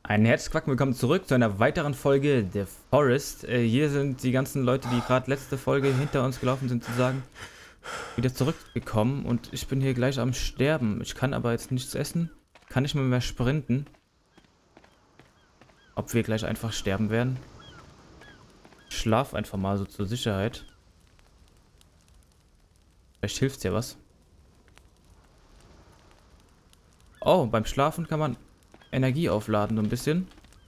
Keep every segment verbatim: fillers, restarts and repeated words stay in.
Ein Herzquack, willkommen zurück zu einer weiteren Folge der Forest. Äh, hier sind die ganzen Leute, die gerade letzte Folge hinter uns gelaufen sind, sozusagen, wieder zurückgekommen. Und ich bin hier gleich am Sterben. Ich kann aber jetzt nichts essen. Kann nicht mal mehr sprinten. Ob wir gleich einfach sterben werden? Ich schlaf einfach mal so zur Sicherheit. Vielleicht hilft's ja was. Oh, beim Schlafen kann man Energie aufladen, so ein bisschen.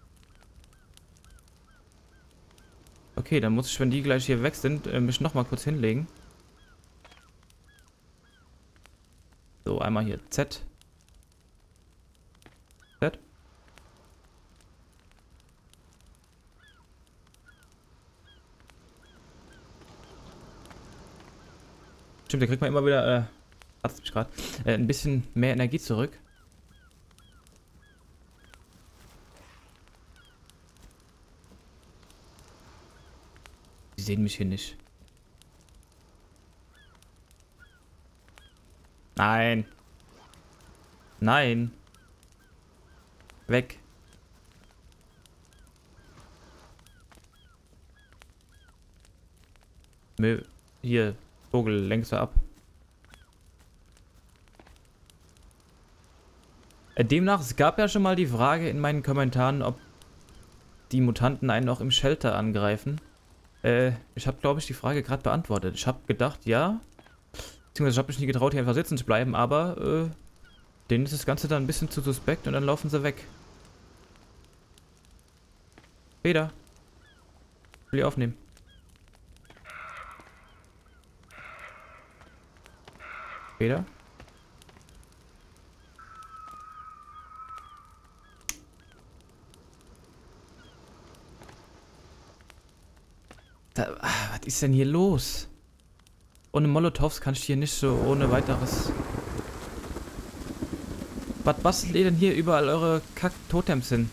Okay, dann muss ich, wenn die gleich hier weg sind, äh, mich nochmal kurz hinlegen. So, einmal hier Z. Z. Stimmt, da kriegt man immer wieder, äh, hat's mich grad, äh, ein bisschen mehr Energie zurück. Die sehen mich hier nicht. Nein. Nein. Weg. Mö. Hier, Vogel, lenkst du ab. Äh, demnach, es gab ja schon mal die Frage in meinen Kommentaren, ob die Mutanten einen auch im Shelter angreifen. Äh, ich habe, glaube ich, die Frage gerade beantwortet. Ich habe gedacht, ja. Beziehungsweise ich habe mich nie getraut, hier einfach sitzen zu bleiben, aber äh, denen ist das Ganze dann ein bisschen zu suspekt und dann laufen sie weg. Peter. Ich will die aufnehmen. Peter? Da, ah, was ist denn hier los? Ohne Molotovs kann ich hier nicht so ohne weiteres... Was bastelt ihr denn hier überall eure Kack-Totems hin?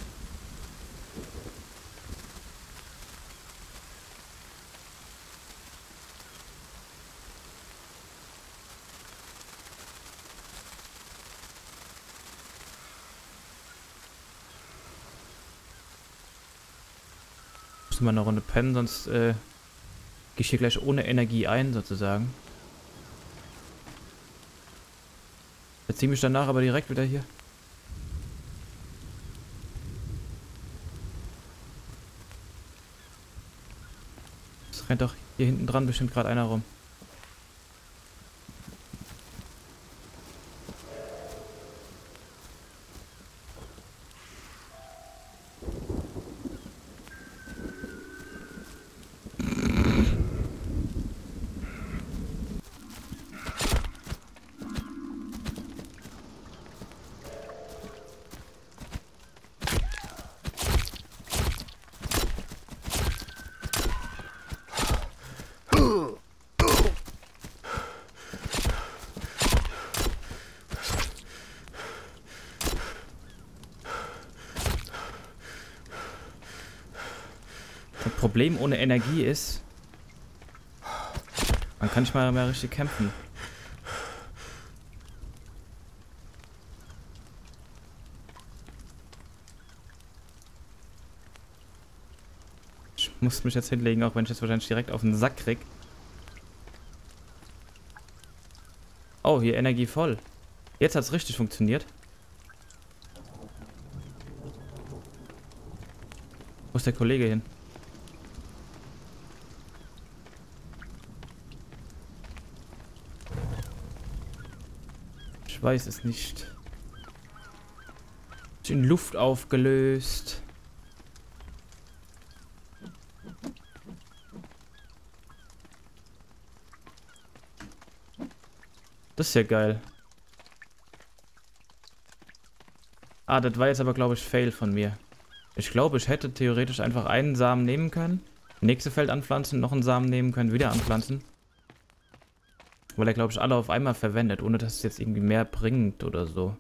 Ich muss mal eine Runde pennen, sonst äh, gehe ich hier gleich ohne Energie ein, sozusagen. Verzieh mich danach aber direkt wieder hier. Es rennt doch hier hinten dran bestimmt gerade einer rum. Das Problem ohne Energie ist, man kann nicht mal mehr richtig kämpfen. Ich muss mich jetzt hinlegen, auch wenn ich jetzt wahrscheinlich direkt auf den Sack krieg. Oh, hier Energie voll. Jetzt hat es richtig funktioniert. Wo ist der Kollege hin? Ich weiß es nicht. Ist in Luft aufgelöst. Das ist ja geil. Ah, das war jetzt aber, glaube ich, Fail von mir. Ich glaube, ich hätte theoretisch einfach einen Samen nehmen können, nächste Feld anpflanzen, noch einen Samen nehmen können, wieder anpflanzen. Weil er, glaube ich, alle auf einmal verwendet, ohne dass es jetzt irgendwie mehr bringt oder so.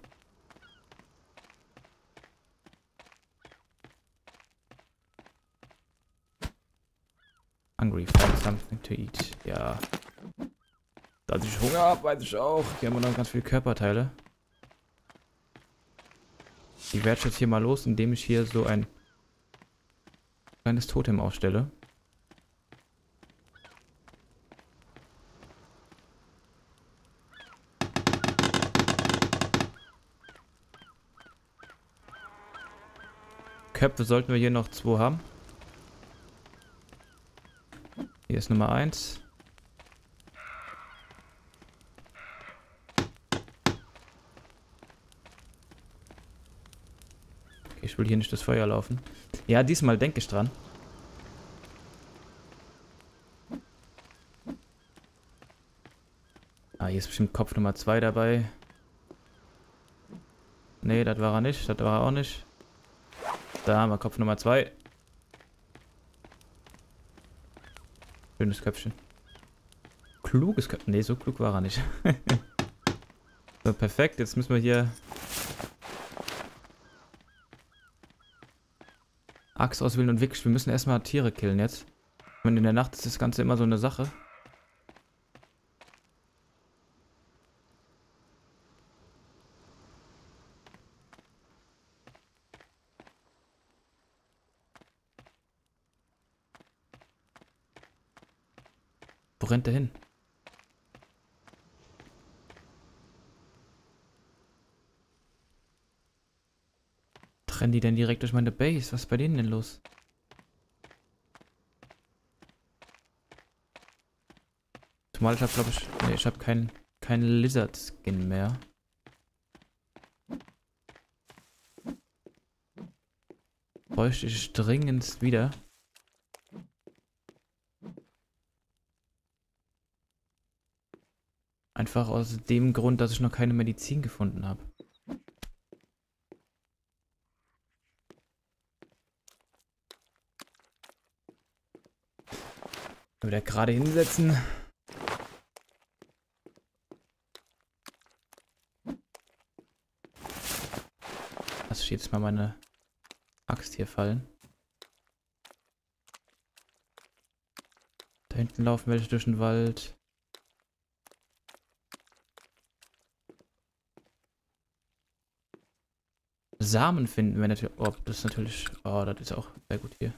Hungry, find something to eat. Ja. Dass ich Hunger habe, weiß ich auch. Hier haben wir noch ganz viele Körperteile. Die werde ich jetzt hier mal los, indem ich hier so ein kleines Totem aufstelle. Köpfe sollten wir hier noch zwei haben. Hier ist Nummer eins. Okay, ich will hier nicht das Feuer laufen. Ja, diesmal denke ich dran. Ah, hier ist bestimmt Kopf Nummer zwei dabei. Nee, das war er nicht. Das war er auch nicht. Da haben wir Kopf Nummer zwei. Schönes Köpfchen. Kluges Köpfchen. Nee, so klug war er nicht. So, perfekt. Jetzt müssen wir hier Axt auswählen und wirklich, wir müssen erstmal Tiere killen jetzt. Und in der Nacht ist das Ganze immer so eine Sache. Wo rennt der hin? Rennen die denn direkt durch meine Base? Was ist bei denen denn los? Zumal ich habe, glaube ich... Nee, ich habe keinen kein Lizard-Skin mehr. Bräuchte ich dringend wieder. Einfach aus dem Grund, dass ich noch keine Medizin gefunden habe. Wieder gerade hinsetzen. Lass ich jetzt mal meine Axt hier fallen. Da hinten laufen welche durch den Wald. Samen finden wir natürlich. Oh, das ist natürlich. Oh, das ist auch sehr gut hier.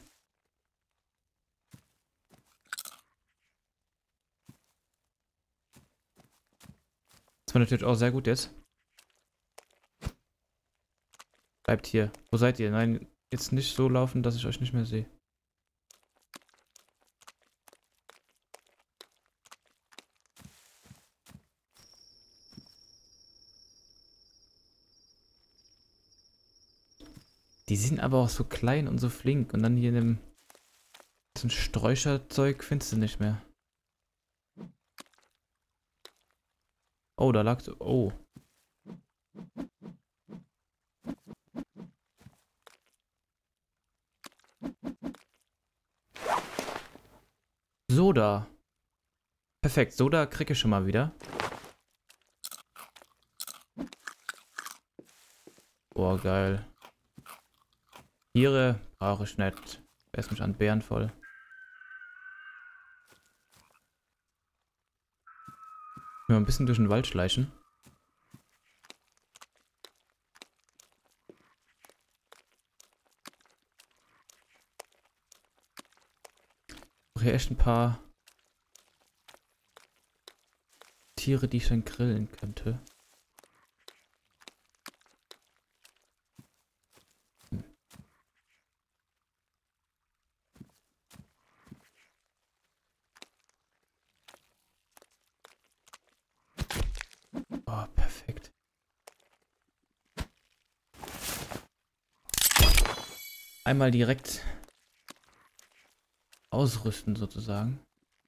Das war natürlich auch sehr gut jetzt. Bleibt hier. Wo seid ihr? Nein, jetzt nicht so laufen, dass ich euch nicht mehr sehe. Die sind aber auch so klein und so flink. Und dann hier in dem so ein Sträucherzeug findest du nicht mehr. Oh, da lag so. Oh. Soda. Perfekt, Soda kriege ich schon mal wieder. Boah, geil. Tiere brauche ich nicht. Ich esse mich an Bären voll. Mal ein bisschen durch den Wald schleichen. Ich brauche hier echt ein paar Tiere, die ich dann grillen könnte. Hm. Oh, perfekt. Einmal direkt ausrüsten sozusagen.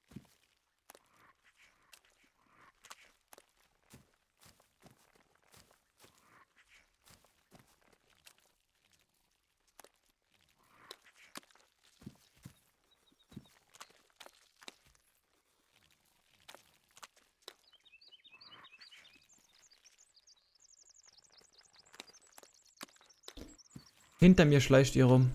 Hinter mir schleicht ihr rum.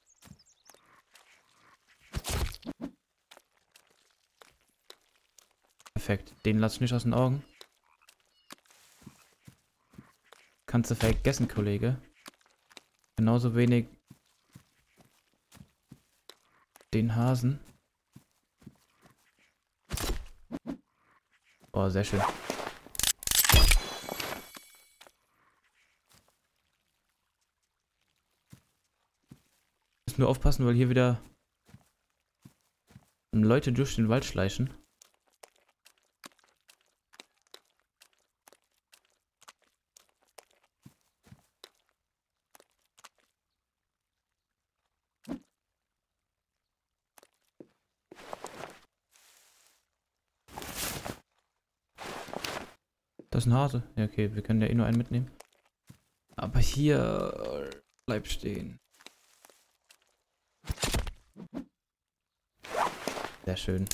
Perfekt. Den lass ich nicht aus den Augen. Kannst du vergessen, Kollege. Genauso wenig den Hasen. Oh, sehr schön. Müssen nur aufpassen, weil hier wieder Leute durch den Wald schleichen. Das ist ein Hase. Ja, okay, wir können ja eh nur einen mitnehmen. Aber hier... Bleib stehen. Sehr schön.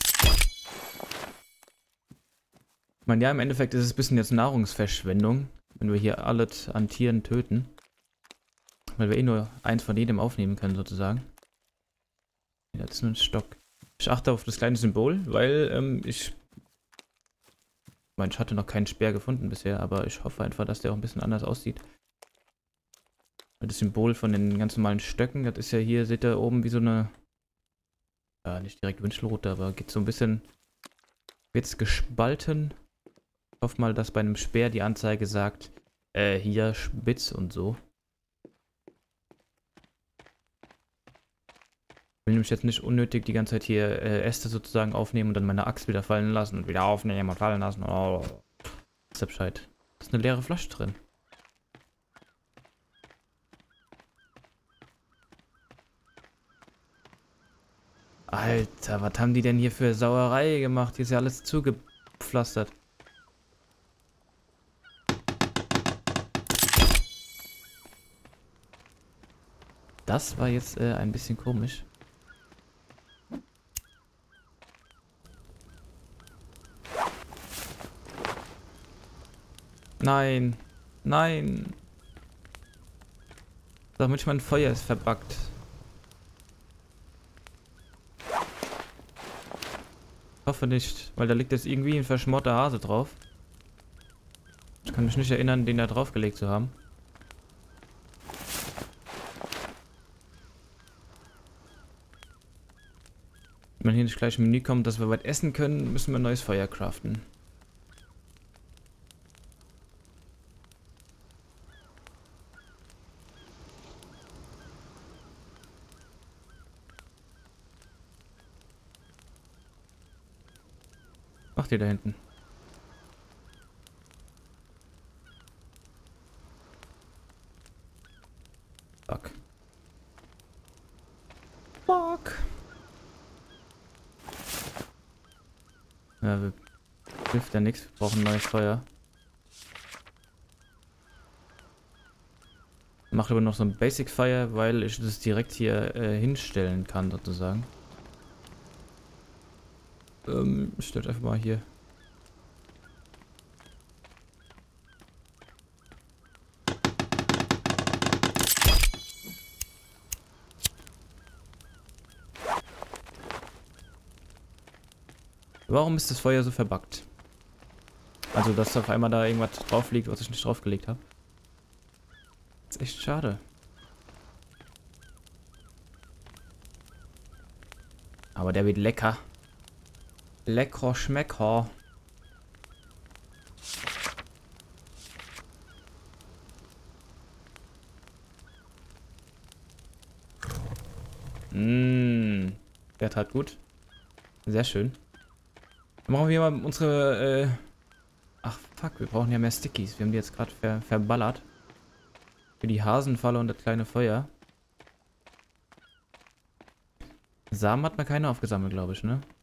Ich meine, ja, im Endeffekt ist es ein bisschen jetzt Nahrungsverschwendung, wenn wir hier alles an Tieren töten. Weil wir eh nur eins von jedem aufnehmen können, sozusagen. Ja, das ist nur ein Stock. Ich achte auf das kleine Symbol, weil ähm, ich... Ich meine, ich hatte noch keinen Speer gefunden bisher, aber ich hoffe einfach, dass der auch ein bisschen anders aussieht. Das Symbol von den ganz normalen Stöcken, das ist ja hier, seht ihr oben wie so eine... Ja, nicht direkt Wünschelrute, aber geht so ein bisschen... Wird's gespalten. Ich hoffe mal, dass bei einem Speer die Anzeige sagt, äh, hier spitz und so. Ich will nämlich jetzt nicht unnötig die ganze Zeit hier äh, Äste sozusagen aufnehmen und dann meine Axt wieder fallen lassen und wieder aufnehmen und fallen lassen. Oh. Ist ja Bescheid. Da ist eine leere Flasche drin. Alter, was haben die denn hier für Sauerei gemacht? Hier ist ja alles zugepflastert. Das war jetzt äh, ein bisschen komisch. Nein. Nein. Sag mal, mein Feuer ist verbuggt. Ich hoffe nicht, weil da liegt jetzt irgendwie ein verschmorter Hase drauf. Ich kann mich nicht erinnern, den da draufgelegt zu haben. Wenn hier nicht gleich ein Menü kommt, dass wir weit essen können, müssen wir ein neues Feuer craften. Macht ihr da hinten? Fuck. Fuck. Ja, wir hilft ja nichts. Wir brauchen ein neues Feuer. Ich mache aber noch so ein Basic Fire, weil ich das direkt hier äh, hinstellen kann, sozusagen. Ähm, stellt einfach mal hier. Warum ist das Feuer so verbuggt? Also, dass auf einmal da irgendwas drauf liegt, was ich nicht draufgelegt habe. Das ist echt schade. Aber der wird lecker. Lecker Schmecker. Mmh. Der tat gut. Sehr schön. Dann machen wir mal unsere... Äh Ach, fuck. Wir brauchen ja mehr Stickies. Wir haben die jetzt gerade ver verballert. Für die Hasenfalle und das kleine Feuer. Samen hat man keine aufgesammelt, glaube ich, ne?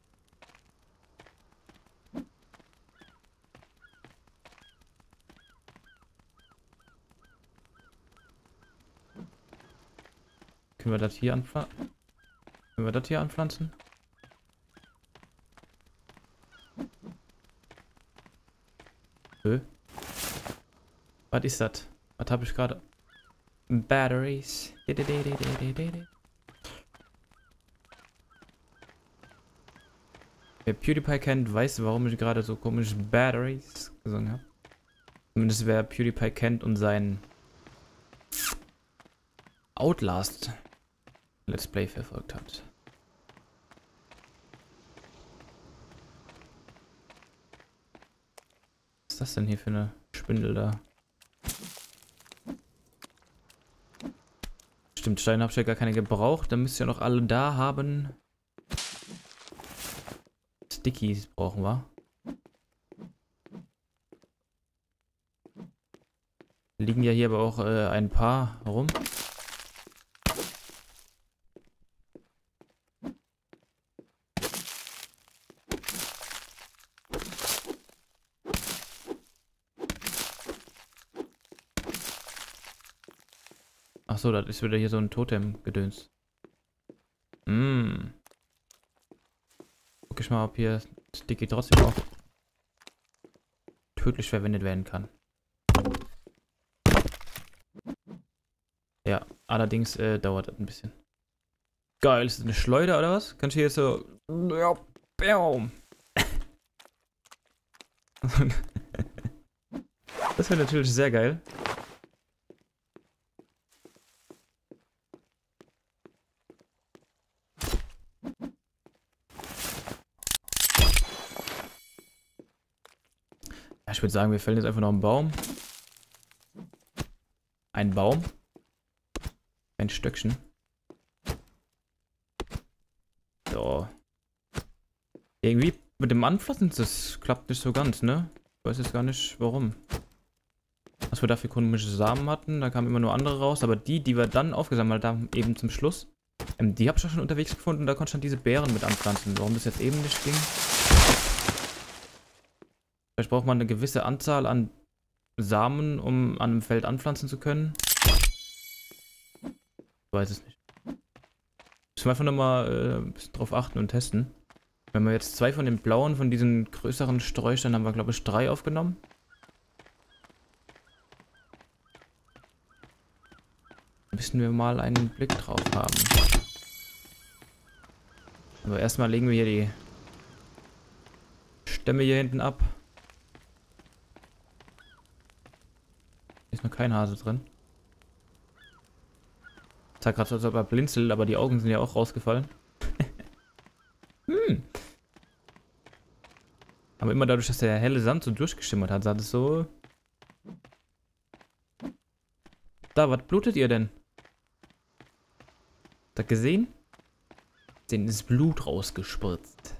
Können wir das hier anpflanzen? Können wir das hier anpflanzen? Hö? Was ist das? Was habe ich gerade? Batteries. Wer PewDiePie kennt, weiß, warum ich gerade so komisch Batteries gesungen habe. Zumindest wer PewDiePie kennt und seinen Outlast Let's Play verfolgt hat. Was ist das denn hier für eine Spindel da? Stimmt, Steine habe ich ja gar keine gebraucht. Dann müsst ihr noch alle da haben. Stickies brauchen wir. Liegen ja hier aber auch äh, ein paar rum. Ach so, das ist wieder hier so ein Totem-Gedöns. Hm. Guck ich mal, ob hier Sticky trotzdem auch tödlich verwendet werden kann. Ja, allerdings äh, dauert das ein bisschen. Geil, ist das eine Schleuder oder was? Kannst du hier so... Ja, bam. Das wäre natürlich sehr geil. Ja, ich würde sagen, wir fällen jetzt einfach noch einen Baum. Ein Baum. Ein Stöckchen. So. Irgendwie mit dem Anpflanzen, das klappt nicht so ganz, ne? Ich weiß jetzt gar nicht, warum. Was wir da für komische Samen hatten, da kamen immer nur andere raus, aber die, die wir dann aufgesammelt haben, eben zum Schluss, ähm, die habe ich auch schon unterwegs gefunden, da konnte ich dann diese Beeren mit anpflanzen. Warum das jetzt eben nicht ging? Vielleicht braucht man eine gewisse Anzahl an Samen, um an einem Feld anpflanzen zu können. Ich weiß es nicht. Müssen wir einfach nochmal äh, ein bisschen drauf achten und testen. Wenn wir jetzt zwei von den blauen, von diesen größeren Sträuchern, haben wir glaube ich drei aufgenommen. Müssen wir mal einen Blick drauf haben. Aber erstmal legen wir hier die Stämme hier hinten ab. Hier ist noch kein Hase drin. Ich sah gerade so, als ob er blinzelt, aber die Augen sind ja auch rausgefallen. hm. Aber immer dadurch, dass der helle Sand so durchgeschimmert hat, sah das so... Da, was blutet ihr denn? Habt ihr gesehen? Denen ist Blut rausgespritzt.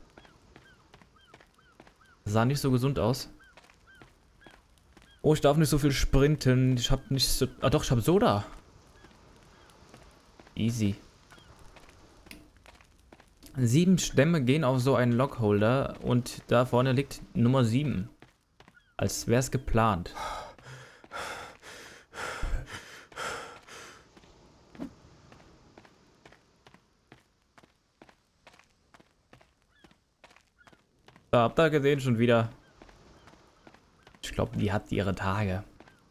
Das sah nicht so gesund aus. Oh, ich darf nicht so viel sprinten. Ich hab nicht so... Ah doch, ich hab Soda. Easy. Sieben Stämme gehen auf so einen Lockholder und da vorne liegt Nummer sieben. Als wäre es geplant. Da habt ihr gesehen schon wieder. Ich glaube, die hat ihre Tage.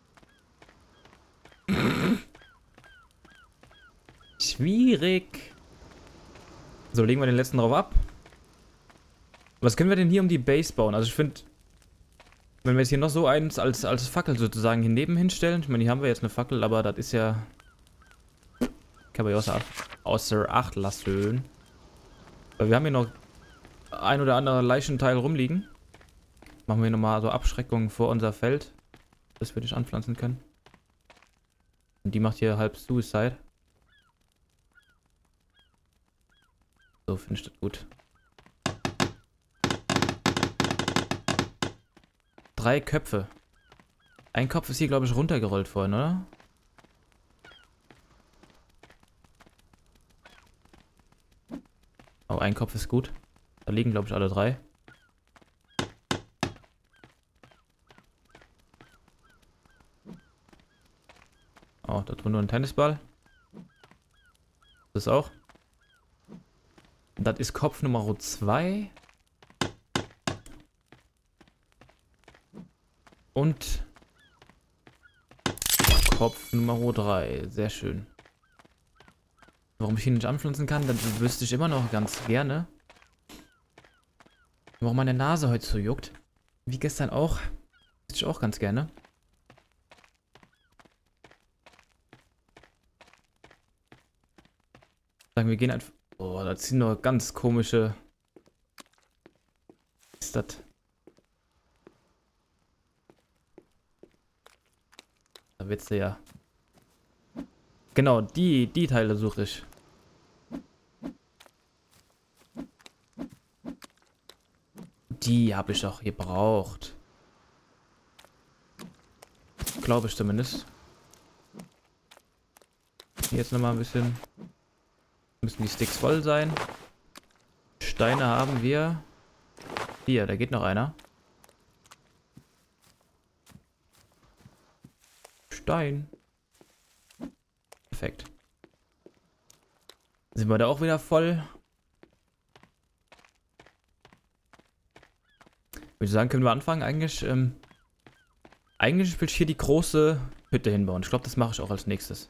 Schwierig. So, legen wir den letzten drauf ab. Was können wir denn hier um die Base bauen? Also ich finde, wenn wir jetzt hier noch so eins als, als Fackel sozusagen hier neben hinstellen. Ich meine, hier haben wir jetzt eine Fackel, aber das ist ja... Kann man ja außer, außer Acht lassen. Weil wir haben hier noch ein oder andere Leichenteil rumliegen. Machen wir nochmal so Abschreckung vor unser Feld. Das wir nicht anpflanzen können. Und die macht hier halb Suicide. So finde ich das gut. Drei Köpfe. Ein Kopf ist hier, glaube ich, runtergerollt vorhin, oder? Oh, ein Kopf ist gut. Da liegen, glaube ich, alle drei. Oh, da drunter nur ein Tennisball. Das auch. Das ist Kopf Nummer zwei. Und Kopf Nummer drei. Sehr schön. Warum ich ihn nicht anpflanzen kann, das wüsste ich immer noch ganz gerne. Warum meine Nase heute so juckt. Wie gestern auch. Wüsste ich auch ganz gerne. Sagen wir gehen einfach... Oh, da ziehen nur ganz komische... Was ist das? Da wird's ja... Genau, die, die Teile suche ich. Die habe ich auch gebraucht. Glaube ich zumindest. Hier jetzt nochmal ein bisschen. Müssen die Sticks voll sein. Steine haben wir. Hier, da geht noch einer. Stein. Perfekt. Sind wir da auch wieder voll? Würde ich sagen, können wir anfangen. Eigentlich, ähm, eigentlich will ich hier die große Hütte hinbauen. Ich glaube, das mache ich auch als nächstes.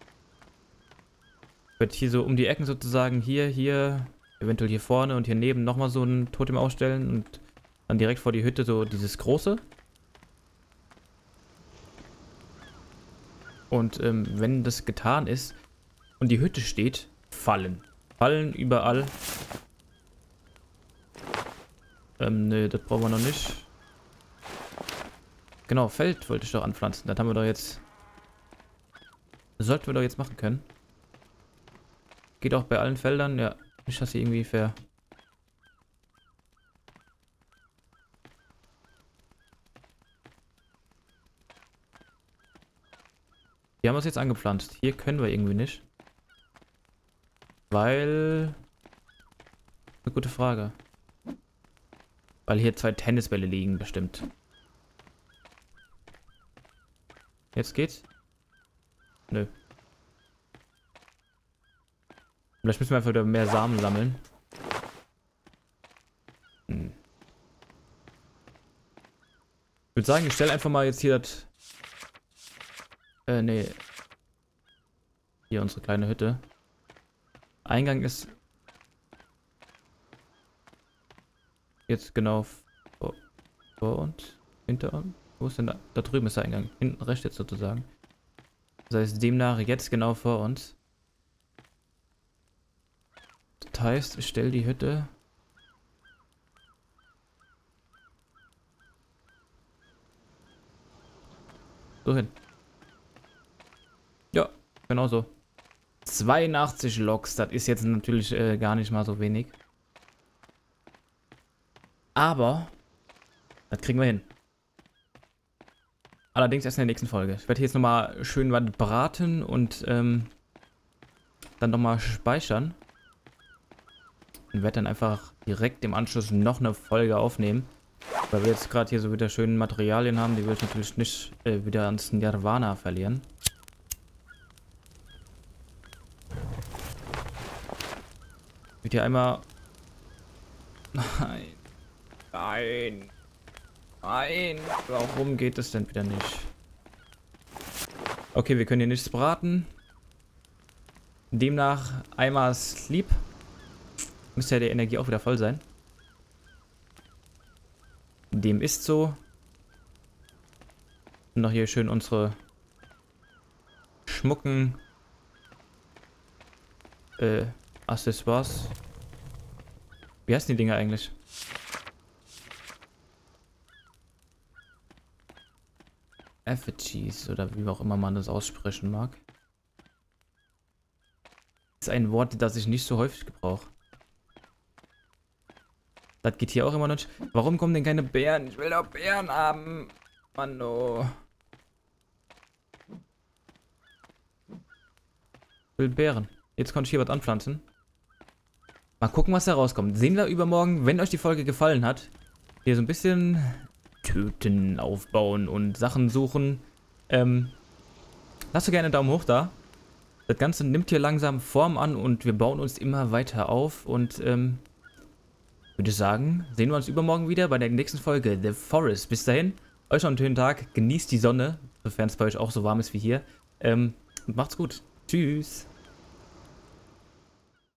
Ich werde hier so um die Ecken sozusagen, hier, hier, eventuell hier vorne und hier neben nochmal so ein Totem aufstellen und dann direkt vor die Hütte so dieses große. Und ähm, wenn das getan ist und die Hütte steht, Fallen. Fallen überall. Ähm, ne, das brauchen wir noch nicht. Genau, Feld wollte ich doch anpflanzen. Das haben wir doch jetzt... Das sollten wir doch jetzt machen können. Geht auch bei allen Feldern. Ja, nicht, dass hier irgendwie fair... Hier haben wir es jetzt angepflanzt. Hier können wir irgendwie nicht. Weil... Eine gute Frage. Weil hier zwei Tennisbälle liegen, bestimmt. Jetzt geht's? Nö. Vielleicht müssen wir einfach wieder mehr Samen sammeln. Hm. Ich würde sagen, ich stelle einfach mal jetzt hier das... Äh, nee. Hier unsere kleine Hütte. Eingang ist... Jetzt genau vor, vor uns, hinter uns. Wo ist denn da? Da drüben ist der Eingang. Hinten rechts jetzt sozusagen. Das heißt, demnach jetzt genau vor uns. Das heißt, ich stelle die Hütte. So hin. Ja, genau so. zweiundachtzig Loks, das ist jetzt natürlich äh, gar nicht mal so wenig. Aber, das kriegen wir hin. Allerdings erst in der nächsten Folge. Ich werde hier jetzt nochmal schön was braten und ähm, dann nochmal speichern. Und werde dann einfach direkt im Anschluss noch eine Folge aufnehmen. Weil wir jetzt gerade hier so wieder schöne Materialien haben, die will ich natürlich nicht äh, wieder ans Nirvana verlieren. Ich würde hier einmal... Nein. Nein. Nein. Warum geht es denn wieder nicht? Okay, wir können hier nichts braten. Demnach einmal Sleep. Müsste ja die Energie auch wieder voll sein. Dem ist so. Und noch hier schön unsere schmucken äh, Accessoires. Wie heißen die Dinger eigentlich? Effigies oder wie auch immer man das aussprechen mag. Das ist ein Wort, das ich nicht so häufig gebrauche. Das geht hier auch immer noch nicht. Warum kommen denn keine Beeren? Ich will doch Beeren haben. Mann, oh. Ich will Beeren. Jetzt konnte ich hier was anpflanzen. Mal gucken, was da rauskommt. Sehen wir übermorgen, wenn euch die Folge gefallen hat. Hier so ein bisschen töten, aufbauen und Sachen suchen. Ähm, lasst doch gerne einen Daumen hoch da. Das Ganze nimmt hier langsam Form an und wir bauen uns immer weiter auf. Und ähm, würde sagen, sehen wir uns übermorgen wieder bei der nächsten Folge The Forest. Bis dahin, euch noch einen schönen Tag. Genießt die Sonne, sofern es bei euch auch so warm ist wie hier. Ähm, und macht's gut. Tschüss.